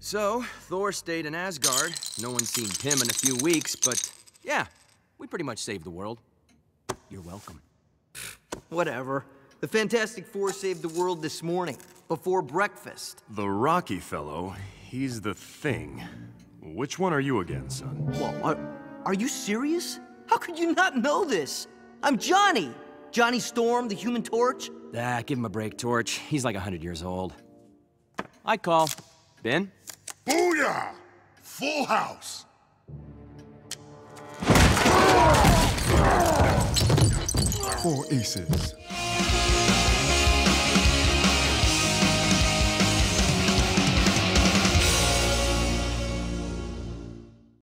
So, Thor stayed in Asgard. No one's seen him in a few weeks, but yeah, we pretty much saved the world. You're welcome. Whatever. The Fantastic Four saved the world this morning, before breakfast. The Rocky fellow, he's the Thing. Which one are you again, son? Whoa, are you serious? How could you not know this? I'm Johnny! Johnny Storm, the Human Torch. Ah, give him a break, Torch. He's like 100 years old. I call. Ben? Booyah! Full house! 4 aces.